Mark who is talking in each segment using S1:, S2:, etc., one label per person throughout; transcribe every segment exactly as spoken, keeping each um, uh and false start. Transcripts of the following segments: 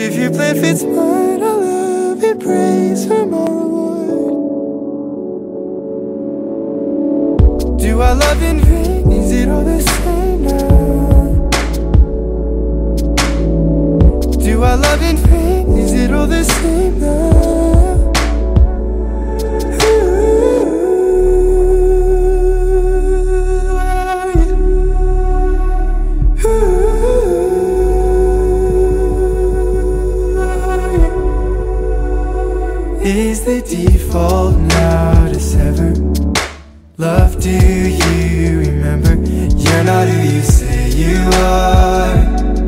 S1: if your plan fits mine, I'll love it, praise for my reward. Do I love in vain? Is it all the same now? Do I love in vain? Is it all the same now? Is the default now to sever love? Do you remember? You're not who you say you are.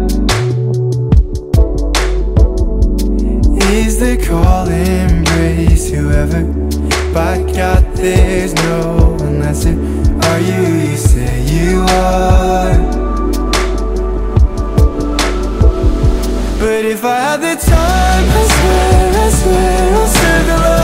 S1: Is the call embrace whoever? By God, there's no one lesser. Are you who you say you are? But if I had the time, I swear, I swear I'll circle up